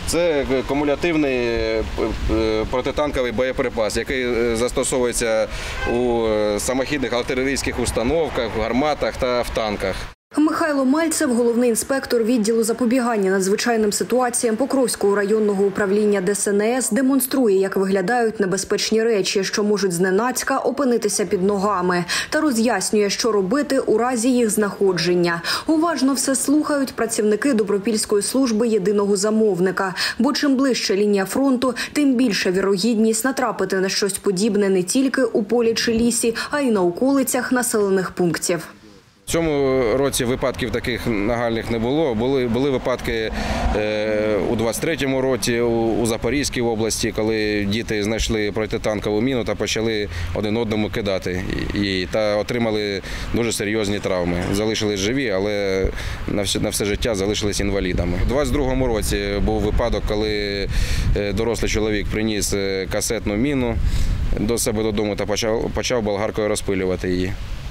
Це кумулятивний протитанковий боєприпас, який застосовується у самохідних артилерійських установках, в гарматах та в танках. Михайло Мальцев, головний інспектор відділу запобігання надзвичайним ситуаціям Покровського районного управління ДСНС, демонструє, як виглядають небезпечні речі, що можуть зненацька опинитися під ногами, та роз'яснює, що робити у разі їх знаходження. Уважно все слухають працівники Добропільської служби єдиного замовника, бо чим ближче лінія фронту, тим більша вірогідність натрапити на щось подібне не тільки у полі чи лісі, а й на околицях населених пунктів. В цьому році випадків таких нагальних не було. Були випадки у 23-му році у Запорізькій області, коли діти знайшли протитанкову міну та почали один одному кидати її та отримали дуже серйозні травми. Залишились живі, але на все життя залишились інвалідами. У 22-му році був випадок, коли дорослий чоловік приніс касетну міну до себе додому та почав болгаркою розпилювати її.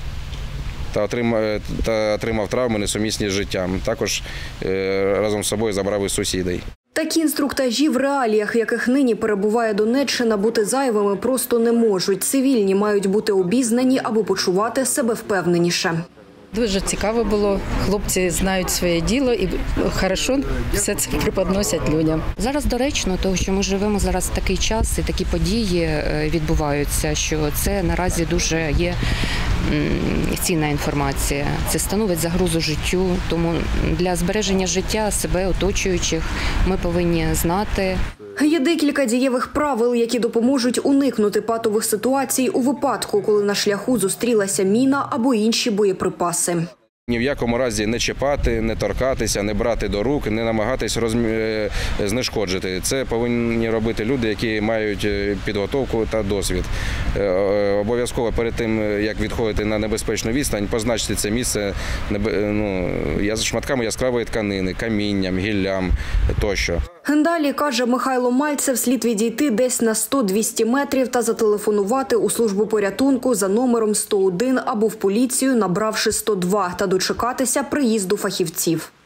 Та отримав травми, несумісні з життям. Також разом з собою забрав із сусідей. Такі інструктажі в реаліях, яких нині перебуває Донеччина, бути зайвими просто не можуть. Цивільні мають бути обізнані або почувати себе впевненіше. Дуже цікаво було. Хлопці знають своє діло і хорошо все це преподносять людям. Зараз доречно, тому що ми живемо зараз в такий час і такі події відбуваються, що це наразі дуже є цінна інформація. Це становить загрозу життю, тому для збереження життя себе, оточуючих, ми повинні знати. Є декілька дієвих правил, які допоможуть уникнути патових ситуацій у випадку, коли на шляху зустрілася міна або інші боєприпаси. Ні в якому разі не чіпати, не торкатися, не брати до рук, не намагатись знешкоджити. Це повинні робити люди, які мають підготовку та досвід. Обов'язково перед тим, як відходити на небезпечну відстань, позначити це місце шматками яскравої тканини, камінням, гіллям тощо. Далі, каже Михайло Мальцев, слід відійти десь на 100-200 метрів та зателефонувати у службу порятунку за номером 101 або в поліцію, набравши 102, та дочекатися приїзду фахівців.